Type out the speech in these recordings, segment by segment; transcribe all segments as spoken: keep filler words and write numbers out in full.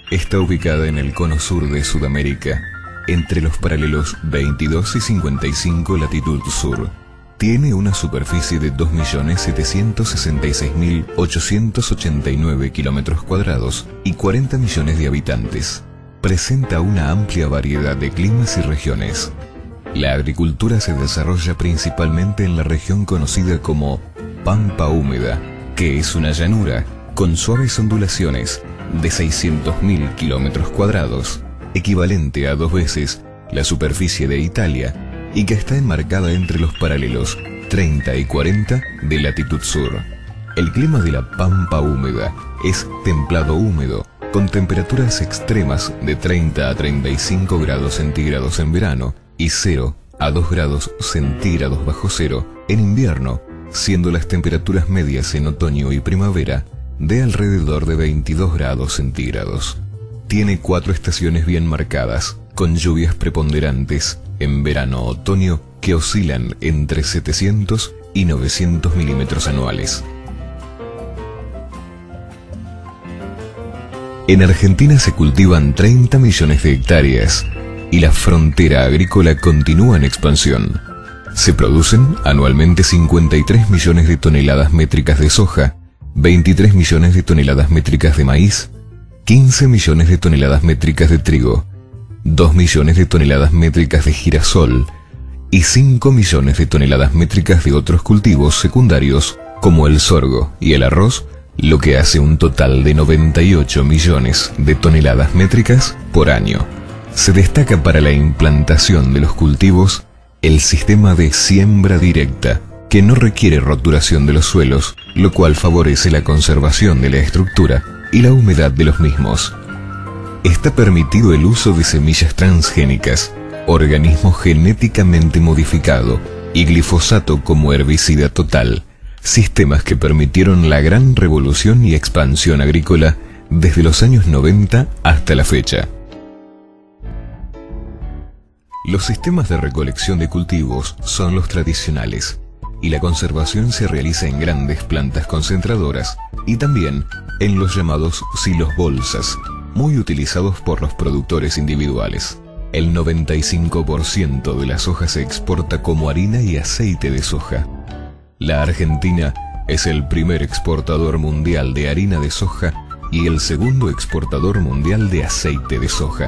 Está ubicada en el cono sur de Sudamérica, entre los paralelos veintidós y cincuenta y cinco latitud sur. Tiene una superficie de dos millones setecientos sesenta y seis mil ochocientos ochenta y nueve kilómetros cuadrados y cuarenta millones de habitantes. Presenta una amplia variedad de climas y regiones. La agricultura se desarrolla principalmente en la región conocida como Pampa Húmeda, que es una llanura con suaves ondulaciones de seiscientos mil kilómetros cuadrados, equivalente a dos veces la superficie de Italia, y que está enmarcada entre los paralelos treinta y cuarenta de latitud sur. El clima de la Pampa Húmeda es templado húmedo, con temperaturas extremas de treinta a treinta y cinco grados centígrados en verano y cero a dos grados centígrados bajo cero en invierno, siendo las temperaturas medias en otoño y primavera de alrededor de veintidós grados centígrados. Tiene cuatro estaciones bien marcadas, con lluvias preponderantes en verano-otoño que oscilan entre setecientos y novecientos milímetros anuales. En Argentina se cultivan treinta millones de hectáreas y la frontera agrícola continúa en expansión. Se producen anualmente cincuenta y tres millones de toneladas métricas de soja, veintitrés millones de toneladas métricas de maíz, quince millones de toneladas métricas de trigo, dos millones de toneladas métricas de girasol y cinco millones de toneladas métricas de otros cultivos secundarios como el sorgo y el arroz, lo que hace un total de noventa y ocho millones de toneladas métricas por año. Se destaca para la implantación de los cultivos el sistema de siembra directa, que no requiere roturación de los suelos, lo cual favorece la conservación de la estructura y la humedad de los mismos. Está permitido el uso de semillas transgénicas, organismo genéticamente modificado y glifosato como herbicida total, sistemas que permitieron la gran revolución y expansión agrícola desde los años noventa hasta la fecha. Los sistemas de recolección de cultivos son los tradicionales, y la conservación se realiza en grandes plantas concentradoras y también en los llamados silos bolsas, muy utilizados por los productores individuales. El noventa y cinco por ciento de la soja se exporta como harina y aceite de soja. La Argentina es el primer exportador mundial de harina de soja y el segundo exportador mundial de aceite de soja.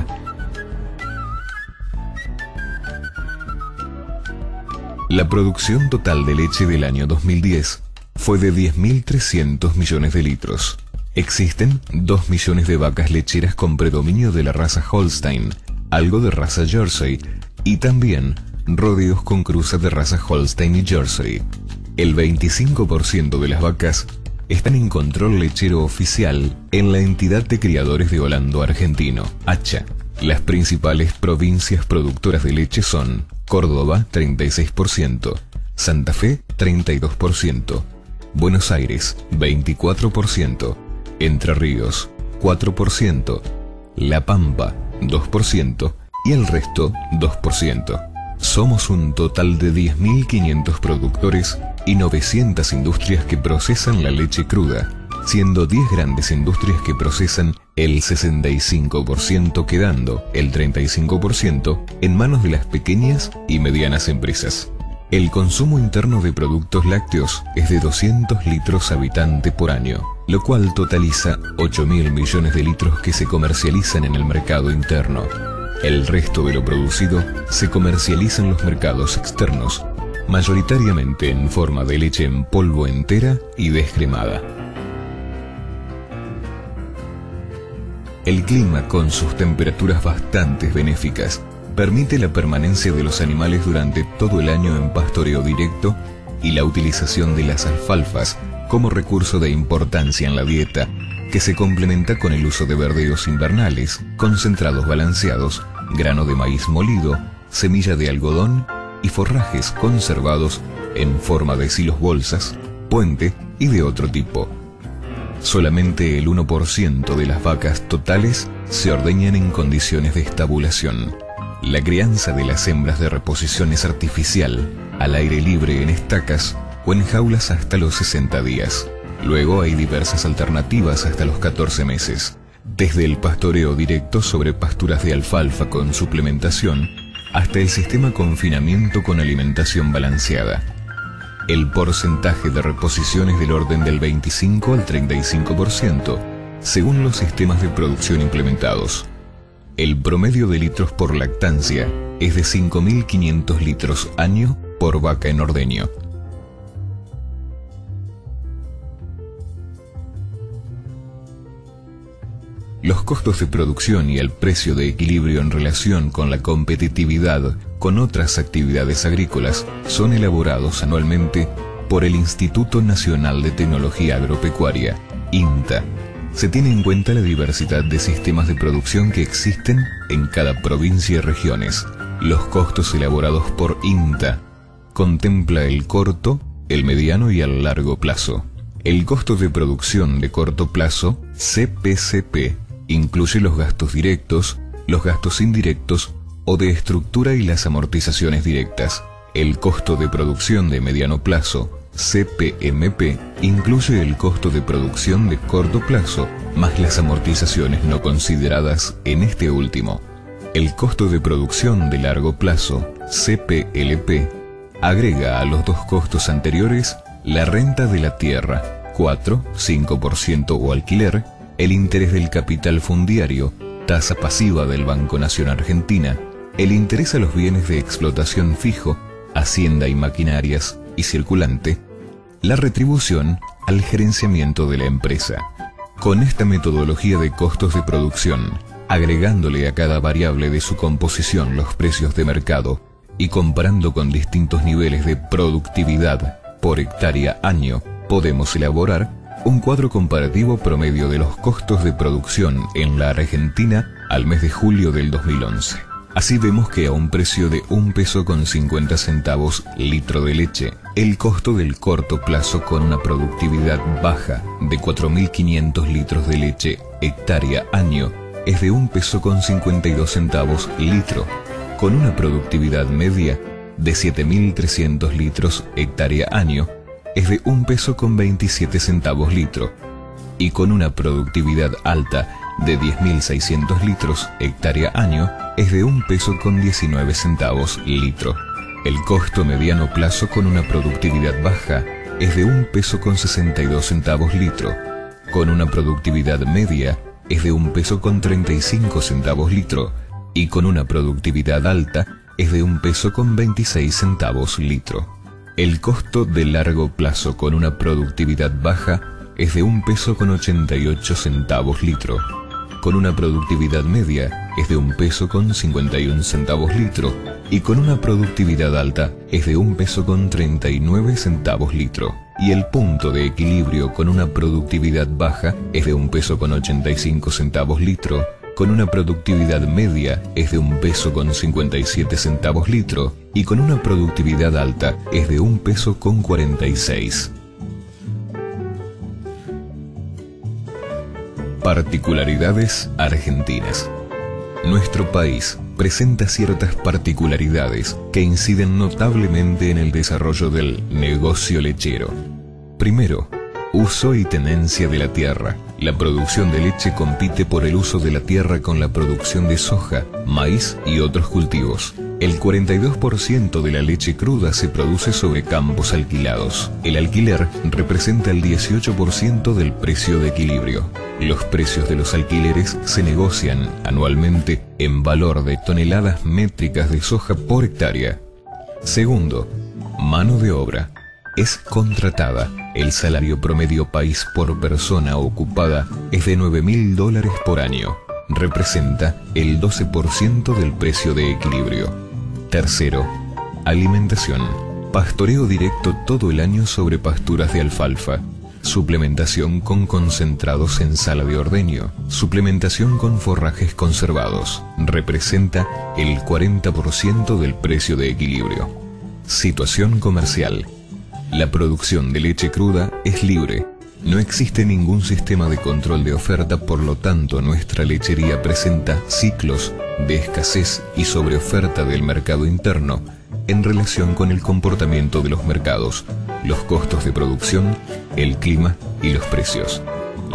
La producción total de leche del año dos mil diez fue de diez mil trescientos millones de litros. Existen dos millones de vacas lecheras con predominio de la raza Holstein, algo de raza Jersey y también rodeos con cruza de raza Holstein y Jersey. El veinticinco por ciento de las vacas están en control lechero oficial en la entidad de criadores de Holando argentino, ACHA. Las principales provincias productoras de leche son Córdoba, treinta y seis por ciento, Santa Fe, treinta y dos por ciento, Buenos Aires, veinticuatro por ciento, Entre Ríos, cuatro por ciento, La Pampa, dos por ciento y el resto, dos por ciento. Somos un total de diez mil quinientos productores y novecientas industrias que procesan la leche cruda, siendo diez grandes industrias que procesan el sesenta y cinco por ciento, quedando el treinta y cinco por ciento en manos de las pequeñas y medianas empresas. El consumo interno de productos lácteos es de doscientos litros habitante por año, lo cual totaliza ocho mil millones de litros que se comercializan en el mercado interno. El resto de lo producido se comercializa en los mercados externos, mayoritariamente en forma de leche en polvo entera y descremada. El clima, con sus temperaturas bastante benéficas, permite la permanencia de los animales durante todo el año en pastoreo directo y la utilización de las alfalfas como recurso de importancia en la dieta, que se complementa con el uso de verdeos invernales, concentrados balanceados, grano de maíz molido, semilla de algodón y forrajes conservados en forma de silos bolsas, puente y de otro tipo. Solamente el uno por ciento de las vacas totales se ordeñan en condiciones de estabulación. La crianza de las hembras de reposición es artificial, al aire libre en estacas o en jaulas hasta los sesenta días. Luego hay diversas alternativas hasta los catorce meses, desde el pastoreo directo sobre pasturas de alfalfa con suplementación hasta el sistema confinamiento con alimentación balanceada. El porcentaje de reposición es del orden del veinticinco al treinta y cinco por ciento, según los sistemas de producción implementados. El promedio de litros por lactancia es de cinco mil quinientos litros año por vaca en ordeño. Los costos de producción y el precio de equilibrio en relación con la competitividad con otras actividades agrícolas son elaborados anualmente por el Instituto Nacional de Tecnología Agropecuaria, INTA. Se tiene en cuenta la diversidad de sistemas de producción que existen en cada provincia y regiones. Los costos elaborados por INTA contempla el corto, el mediano y el largo plazo. El costo de producción de corto plazo, C P C P, incluye los gastos directos, los gastos indirectos o de estructura y las amortizaciones directas. El costo de producción de mediano plazo, C P M P, incluye el costo de producción de corto plazo, más las amortizaciones no consideradas en este último. El costo de producción de largo plazo, C P L P, agrega a los dos costos anteriores la renta de la tierra, cuatro, cinco por ciento o alquiler, el interés del capital fundiario, tasa pasiva del Banco Nación Argentina, el interés a los bienes de explotación fijo, hacienda y maquinarias y circulante, la retribución al gerenciamiento de la empresa. Con esta metodología de costos de producción, agregándole a cada variable de su composición los precios de mercado y comparando con distintos niveles de productividad por hectárea año, podemos elaborar un cuadro comparativo promedio de los costos de producción en la Argentina al mes de julio del dos mil once. Así vemos que a un precio de un peso con cincuenta centavos litro de leche, el costo del corto plazo con una productividad baja de cuatro mil quinientos litros de leche hectárea año es de un peso con cincuenta y dos centavos litro, con una productividad media de siete mil trescientos litros hectárea año es de un peso con veintisiete centavos litro, y con una productividad alta de diez mil seiscientos litros hectárea año es de un peso con diecinueve centavos litro. El costo mediano plazo con una productividad baja es de un peso con sesenta y dos centavos litro, con una productividad media es de un peso con treinta y cinco centavos litro, y con una productividad alta es de un peso con veintiséis centavos litro. El costo de largo plazo con una productividad baja es de un peso con ochenta y ocho centavos litro, con una productividad media es de un peso con cincuenta y un centavos litro y con una productividad alta es de un peso con treinta y nueve centavos litro. Y el punto de equilibrio con una productividad baja es de un peso con ochenta y cinco centavos litro, con una productividad media es de un peso con cincuenta y siete centavos litro y con una productividad alta es de un peso con cuarenta y seis. Particularidades argentinas. Nuestro país presenta ciertas particularidades que inciden notablemente en el desarrollo del negocio lechero. Primero, uso y tenencia de la tierra. La producción de leche compite por el uso de la tierra con la producción de soja, maíz y otros cultivos. El cuarenta y dos por ciento de la leche cruda se produce sobre campos alquilados. El alquiler representa el dieciocho por ciento del precio de equilibrio. Los precios de los alquileres se negocian anualmente en valor de toneladas métricas de soja por hectárea. Segundo, mano de obra. Es contratada. El salario promedio país por persona ocupada es de nueve mil dólares por año. Representa el doce por ciento del precio de equilibrio. Tercero, alimentación. Pastoreo directo todo el año sobre pasturas de alfalfa. Suplementación con concentrados en sala de ordeño. Suplementación con forrajes conservados. Representa el cuarenta por ciento del precio de equilibrio. Situación comercial. La producción de leche cruda es libre. No existe ningún sistema de control de oferta, por lo tanto nuestra lechería presenta ciclos de escasez y sobreoferta del mercado interno en relación con el comportamiento de los mercados, los costos de producción, el clima y los precios.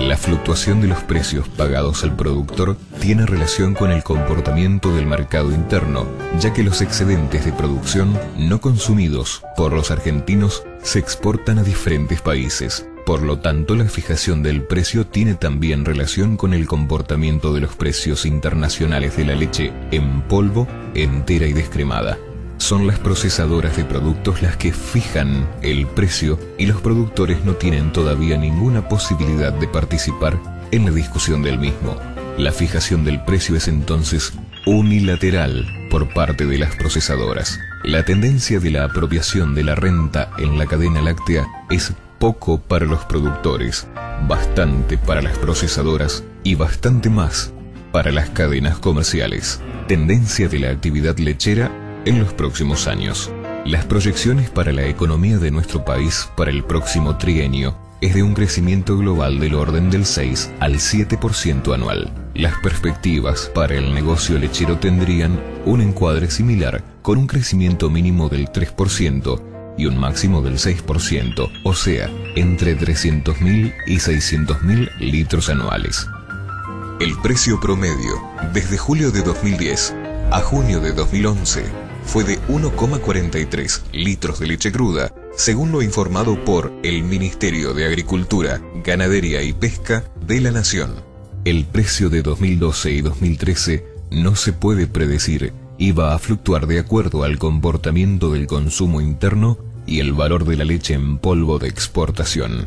La fluctuación de los precios pagados al productor tiene relación con el comportamiento del mercado interno, ya que los excedentes de producción no consumidos por los argentinos se exportan a diferentes países. Por lo tanto, la fijación del precio tiene también relación con el comportamiento de los precios internacionales de la leche en polvo, entera y descremada. Son las procesadoras de productos las que fijan el precio y los productores no tienen todavía ninguna posibilidad de participar en la discusión del mismo. La fijación del precio es entonces unilateral por parte de las procesadoras. La tendencia de la apropiación de la renta en la cadena láctea es poco para los productores, bastante para las procesadoras y bastante más para las cadenas comerciales. Tendencia de la actividad lechera en los próximos años. Las proyecciones para la economía de nuestro país para el próximo trienio es de un crecimiento global del orden del seis al siete por ciento anual. Las perspectivas para el negocio lechero tendrían un encuadre similar, con un crecimiento mínimo del tres por ciento y un máximo del seis por ciento, o sea, entre trescientos mil y seiscientos mil litros anuales. El precio promedio desde julio de dos mil diez a junio de dos mil once fue de uno coma cuarenta y tres litros de leche cruda, según lo informado por el Ministerio de Agricultura, Ganadería y Pesca de la Nación. El precio de dos mil doce y dos mil trece no se puede predecir y va a fluctuar de acuerdo al comportamiento del consumo interno y el valor de la leche en polvo de exportación.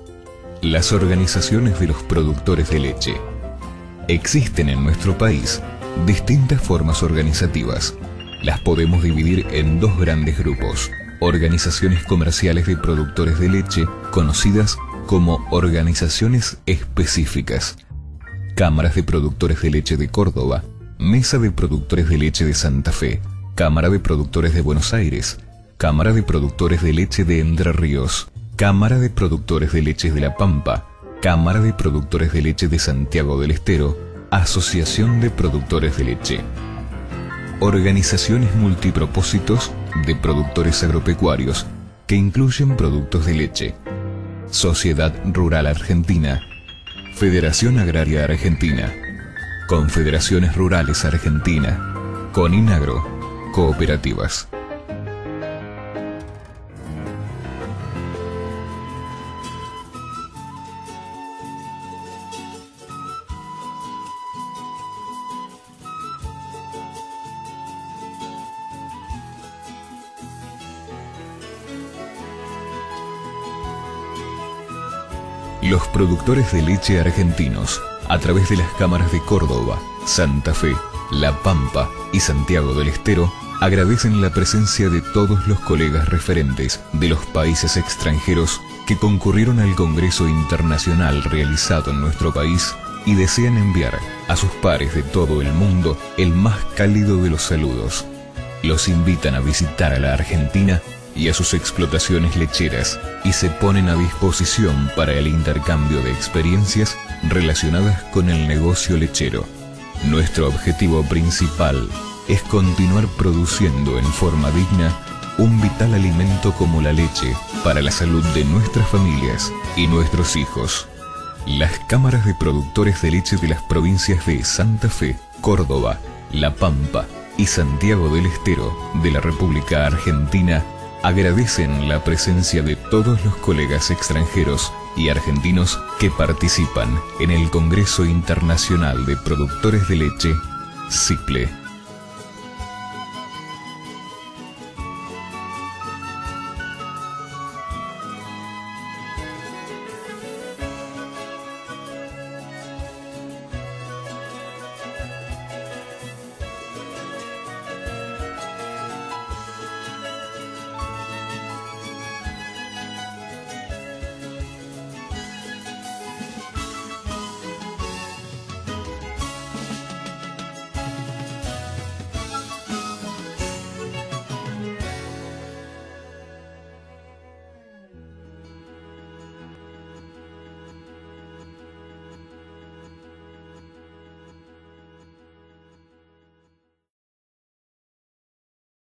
Las organizaciones de los productores de leche. Existen en nuestro país distintas formas organizativas. Las podemos dividir en dos grandes grupos: organizaciones comerciales de productores de leche, conocidas como organizaciones específicas, cámaras de productores de leche de Córdoba, Mesa de Productores de Leche de Santa Fe, Cámara de Productores de Buenos Aires, Cámara de Productores de Leche de Entre Ríos, Cámara de Productores de Leche de La Pampa, Cámara de Productores de Leche de Santiago del Estero, Asociación de Productores de Leche. Organizaciones multipropósitos de productores agropecuarios que incluyen productos de leche. Sociedad Rural Argentina, Federación Agraria Argentina, Confederaciones Rurales Argentina, Coninagro, cooperativas. Los productores de leche argentinos, a través de las cámaras de Córdoba, Santa Fe, La Pampa y Santiago del Estero, agradecen la presencia de todos los colegas referentes de los países extranjeros que concurrieron al Congreso Internacional realizado en nuestro país y desean enviar a sus pares de todo el mundo el más cálido de los saludos. Los invitan a visitar a la Argentina y a sus explotaciones lecheras y se ponen a disposición para el intercambio de experiencias relacionadas con el negocio lechero. Nuestro objetivo principal es continuar produciendo en forma digna un vital alimento como la leche para la salud de nuestras familias y nuestros hijos. Las cámaras de productores de leche de las provincias de Santa Fe, Córdoba, La Pampa y Santiago del Estero de la República Argentina agradecen la presencia de todos los colegas extranjeros y argentinos que participan en el Congreso Internacional de Productores de Leche, CIPLE.